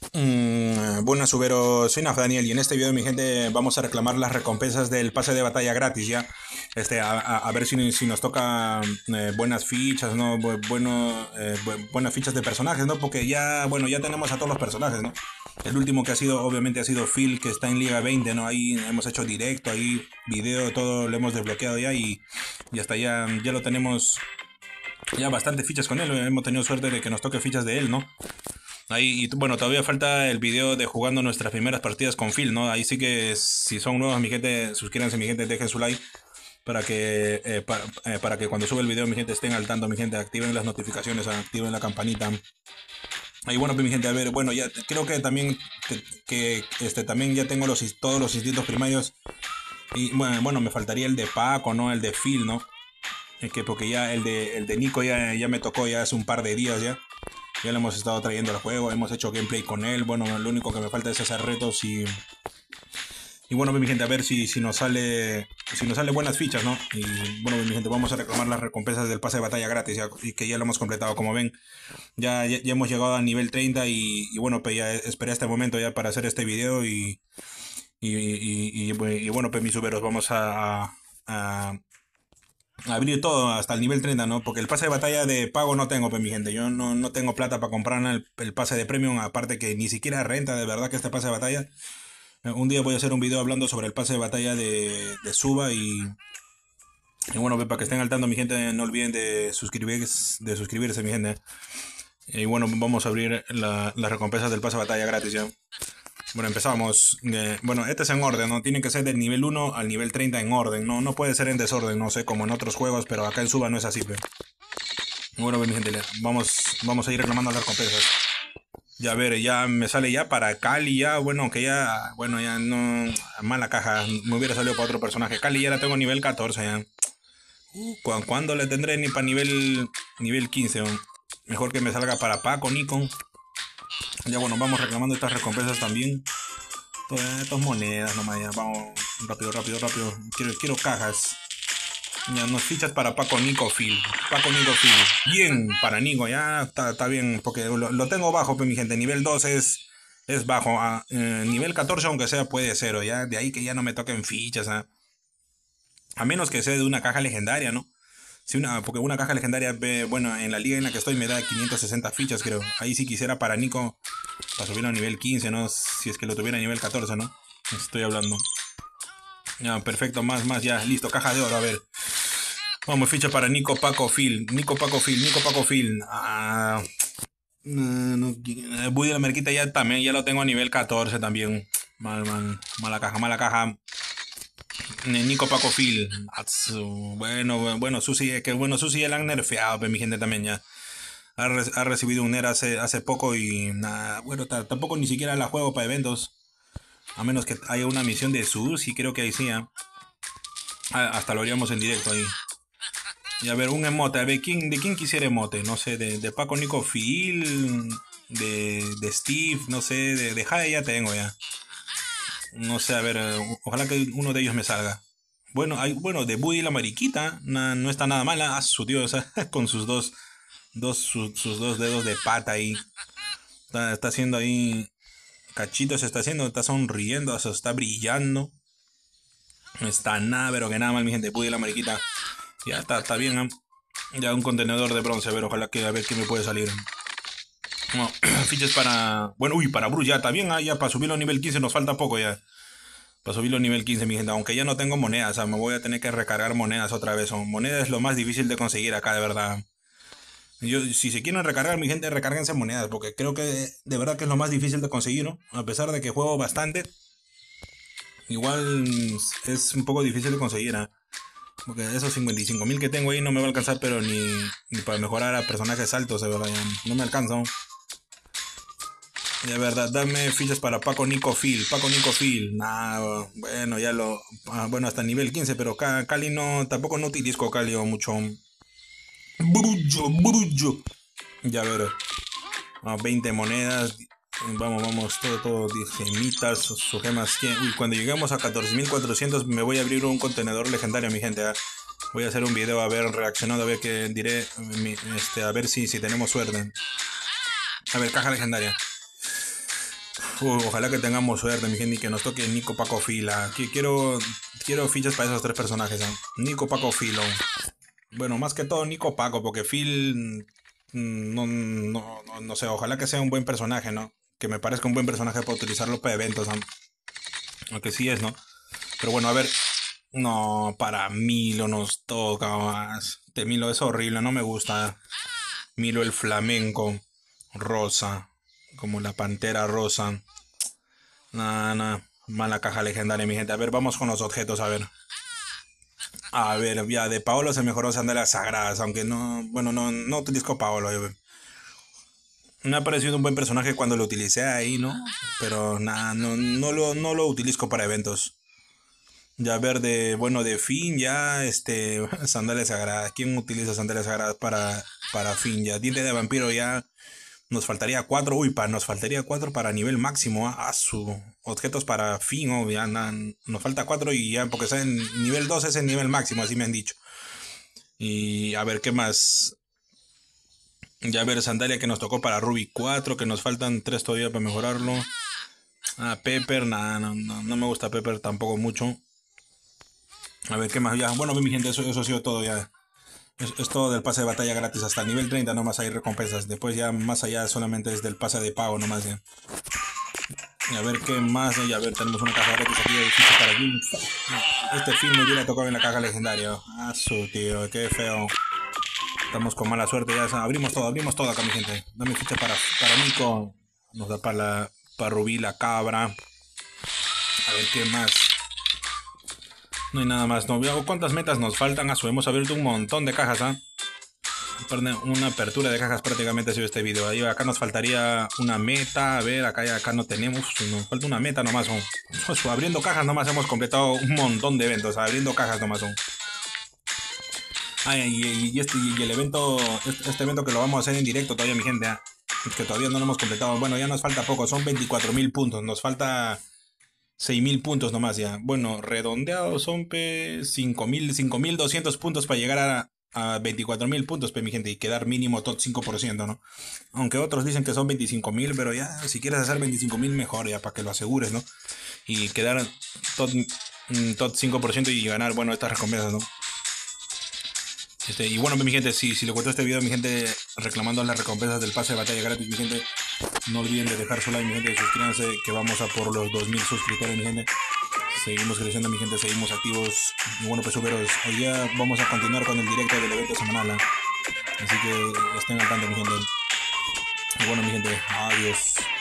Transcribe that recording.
Buenas, Subero, soy Naf Daniel y en este video, mi gente, vamos a reclamar las recompensas del pase de batalla gratis, ¿ya? A ver si nos toca buenas fichas, ¿no? Buenas fichas de personajes, ¿no? Porque ya, bueno, ya tenemos a todos los personajes, ¿no? El último que ha sido, obviamente, ha sido Phil, que está en Liga 20, ¿no? Ahí hemos hecho directo, ahí video, todo lo hemos desbloqueado ya y hasta ya lo tenemos, ya bastante fichas con él. Hemos tenido suerte de que nos toque fichas de él, ¿no? Ahí, y bueno, todavía falta el video de jugando nuestras primeras partidas con Phil, ¿no? Ahí sí que si son nuevos, mi gente, suscríbanse, mi gente, dejen su like para que cuando sube el video, mi gente, estén al tanto, mi gente, activen las notificaciones, activen la campanita. Y bueno, pues mi gente, a ver, bueno, ya creo que también también ya tengo todos los instintos primarios. Y bueno, me faltaría el de Paco, ¿no? El de Phil, ¿no? Porque ya el de Nico ya me tocó ya hace un par de días ya. Ya lo hemos estado trayendo al juego, hemos hecho gameplay con él. Bueno, lo único que me falta es hacer retos y bueno, pues, mi gente, a ver si nos sale buenas fichas, ¿no? Y bueno, pues, mi gente, vamos a reclamar las recompensas del pase de batalla gratis y que ya lo hemos completado, como ven. Ya hemos llegado al nivel 30 y bueno, pues ya esperé este momento ya para hacer este video y bueno, pues mis suberos, vamos a abrir todo hasta el nivel 30, ¿no? Porque el pase de batalla de pago no tengo, pues mi gente. Yo no tengo plata para comprar el pase de premium, aparte que ni siquiera renta de verdad que este pase de batalla. Un día voy a hacer un video hablando sobre el pase de batalla de Suba y bueno, pues, para que estén al tanto, mi gente, no olviden de suscribirse, mi gente. Y bueno, vamos a abrir las recompensas del pase de batalla gratis ya. Bueno, empezamos. Bueno, este es en orden, ¿no? Tiene que ser del nivel 1 al nivel 30 en orden, ¿no? No puede ser en desorden, no sé, como en otros juegos, pero acá en Suba no es así, pe. Bueno, pues, mi gente, vamos a ir reclamando las recompensas. Ya a ver, ya me sale ya para Cali, ya, bueno, que ya, bueno, ya no, mala caja, me hubiera salido para otro personaje. Cali ya la tengo nivel 14 ya. ¿Cuándo le tendré ni para nivel 15? Mejor que me salga para Paco, Nico. Ya bueno, vamos reclamando estas recompensas también. Todas estas monedas nomás, ya, vamos, rápido. Quiero cajas. Ya, nos fichas para Paco Nico Phil. Paco Nico Phil. Bien, para Nico, ya está bien. Porque lo tengo bajo, pues mi gente. Nivel 2 es bajo. Nivel 14, aunque sea, puede ser. O ya, de ahí que ya no me toquen fichas. A menos que sea de una caja legendaria, ¿no? Porque una caja legendaria, bueno, en la liga en la que estoy me da 560 fichas, creo. Ahí sí quisiera para Nico, para subirlo a nivel 15, ¿no? Si es que lo tuviera a nivel 14, ¿no? Estoy hablando. Ya, perfecto, más, ya, listo, caja de oro, a ver. Vamos, ficha para Nico Paco Phil. Nico Paco Phil, Nico Paco Phil. Buddy de la Merquita ya también, ya lo tengo a nivel 14 también. Mala caja. Nico Paco Phil. Bueno, Susi, es que bueno, Susi ya la han nerfeado, pero mi gente también ya. Ha recibido un NER hace poco y nada, bueno, tampoco ni siquiera la juego para eventos. A menos que haya una misión de Susi, creo que ahí sí, ¿eh? Hasta lo haríamos en directo ahí. Y a ver, un emote. A ver, ¿de quién quisiera emote? No sé, de Paco Nico Phil, de Steve, no sé, de Jade ya tengo ya. No sé, a ver, ojalá que uno de ellos me salga. Bueno, de Buddy la mariquita, no está nada mala. Su tío, o sea, con sus dos dedos de pata ahí. Está haciendo ahí, cachito se está haciendo, está sonriendo, se está brillando. No está nada, pero que nada mal, mi gente. Buddy la mariquita. Ya está bien, ¿eh? Ya un contenedor de bronce, a ver, ojalá que a ver qué me puede salir. No, fichas para. Bueno, uy, para Bruce ya está bien, ya para subirlo a nivel 15 nos falta poco ya. Para subirlo a nivel 15 mi gente. Aunque ya no tengo monedas, o sea, me voy a tener que recargar monedas otra vez. Monedas es lo más difícil de conseguir acá, de verdad. Si se quieren recargar, mi gente, recárguense monedas, porque creo que de verdad que es lo más difícil de conseguir, ¿no? A pesar de que juego bastante, igual es un poco difícil de conseguir, ¿ah? Porque esos 55.000 que tengo ahí no me va a alcanzar, pero ni para mejorar a personajes altos, de verdad, ya no me alcanza. De verdad, dame fichas para Paco Nico Phil. Paco Nico Phil. Nah, bueno, ya lo. Bueno, hasta nivel 15, pero Cali no. Tampoco no utilizo Cali o mucho. Brullo. Ya ver. 20 monedas. Vamos, todo. 10 gemitas, sus gemas. Uy, cuando lleguemos a 14.400 me voy a abrir un contenedor legendario, mi gente. Voy a hacer un video a ver reaccionando, a ver qué diré. A ver si tenemos suerte. A ver, caja legendaria. Ojalá que tengamos suerte, mi gente, y que nos toque Nico, Paco, Fila. Quiero fichas para esos tres personajes, ¿eh? Nico, Paco, Filo. Bueno, más que todo Nico, Paco, porque Phil, no sé, ojalá que sea un buen personaje, ¿no? Que me parezca un buen personaje para utilizarlo para eventos, ¿no? Aunque sí es, ¿no? Pero bueno, a ver. No, para Milo nos toca más. Este Milo es horrible, no me gusta. Milo el flamenco, rosa, como la pantera rosa. Nada, nada. Mala caja legendaria, mi gente. A ver, vamos con los objetos, a ver. A ver, ya de Paolo se mejoró sandalias sagradas, aunque no, bueno, no utilizo Paolo. Me ha parecido un buen personaje cuando lo utilicé ahí, ¿no? Pero nada, no lo utilizo para eventos. Ya ver de, bueno, de Finn ya, sandalias sagradas. ¿Quién utiliza sandalias sagradas para Finn? Ya, diente de vampiro ya. Nos faltaría 4, uy, nos faltaría 4 para nivel máximo, a su objetos para fin, oh, ya nos falta 4 y ya, porque está en nivel 2 es el nivel máximo, así me han dicho. Y a ver qué más. Ya ver, sandalia que nos tocó para Ruby 4, que nos faltan 3 todavía para mejorarlo. Ah, Pepper, nada, no me gusta Pepper tampoco mucho. A ver qué más, ya, bueno, mi gente, eso ha sido todo ya. Es todo del pase de batalla gratis, hasta el nivel 30 nomás hay recompensas. Después ya más allá solamente es del pase de pago nomás ya. Y a ver qué más. Y a ver, tenemos una caja gratis aquí de edificio para Jim. Este film me hubiera tocado en la caja legendaria. Ah, su tío, qué feo. Estamos con mala suerte. Ya abrimos todo acá, mi gente. Dame ficha para Nico. Nos da para Rubí la cabra. A ver qué más. No hay nada más. No veo cuántas metas nos faltan. Hemos abierto un montón de cajas, ¿ah? Una apertura de cajas prácticamente ha sido este video. Ahí acá nos faltaría una meta. A ver, acá no tenemos. Nos falta una meta nomás. Abriendo cajas nomás hemos completado un montón de eventos. Abriendo cajas nomás. Y el evento, este evento que lo vamos a hacer en directo todavía, mi gente. Que todavía no lo hemos completado. Bueno, ya nos falta poco. Son 24.000 puntos. Nos falta 6.000 puntos nomás ya. Bueno, redondeados son 5.200 puntos para llegar a 24.000 puntos, mi gente, y quedar mínimo top 5%, ¿no? Aunque otros dicen que son 25.000, pero ya, si quieres hacer 25.000, mejor, ya, para que lo asegures, ¿no? Y quedar top 5% y ganar, bueno, estas recompensas, ¿no? Y bueno, mi gente, si les gustó este video, mi gente, reclamando las recompensas del pase de batalla gratis, mi gente, no olviden de dejar su like, mi gente, y suscríbanse, que vamos a por los 2.000 suscriptores, mi gente. Seguimos creciendo, mi gente, seguimos activos. Y bueno, pues suberos, hoy día vamos a continuar con el directo del evento semanal, así que estén al tanto, mi gente. Y bueno, mi gente, adiós.